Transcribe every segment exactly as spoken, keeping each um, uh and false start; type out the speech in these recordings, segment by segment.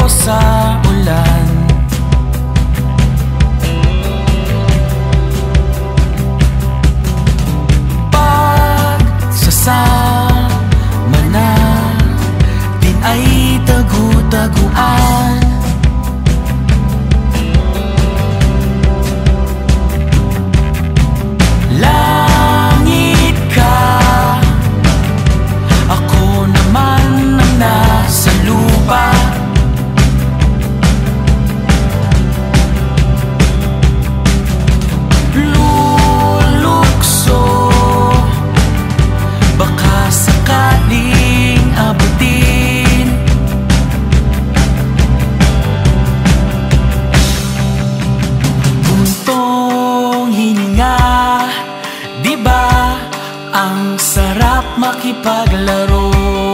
sa ulan. Pagsasama na din ay tagu-taguan. Langit ka, ako naman ang nasa lupa. Lulukso, baka sakaling abutin. Buntong hininga, diba ang sarap makipaglaro?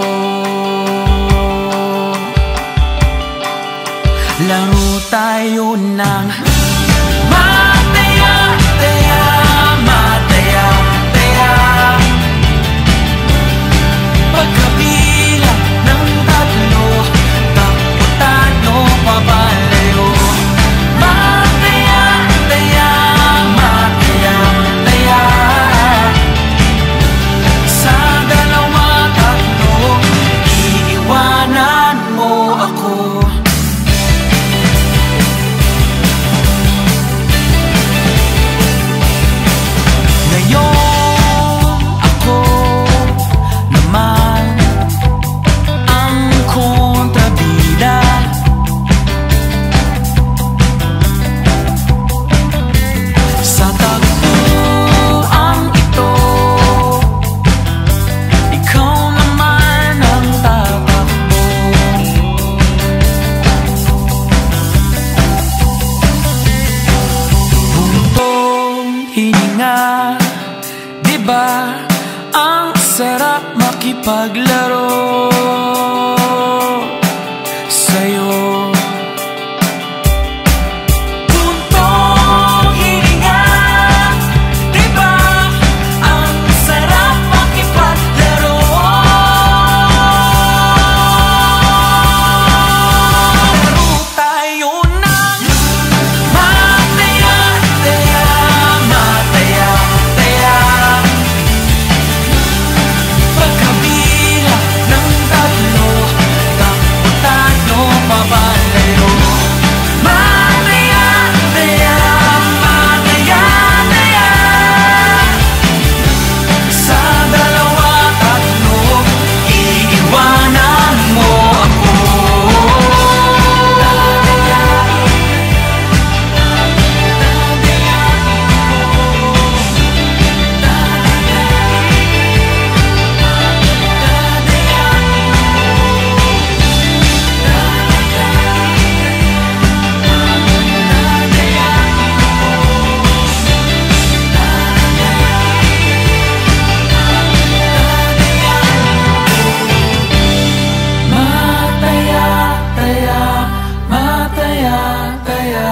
Laro tayo ng mataya, taya, mataya, taya. Pagkabilang ng tatlo, takbo tayo pabalayo. Mataya, taya, mataya, taya. Sa dalawa, tatlo, iiwanan mo ako. Ngayon ako naman ang kontrabida. Sa tagpuan ito, ikaw naman ang tatakbo. Buntong hininga, diba ang sarap makipaglaro sa'yo? Buntong hininga, diba ang sarap makipaglaro? Laro tayo ng mataya, taya, mataya, taya. Pagkabilang ng tatlo, takbo tayo pabalayo. Mataya, taya, mataya, taya. Sa dalawa, tatlo, iiwanan mo ako. Mataya, taya, mataya, taya.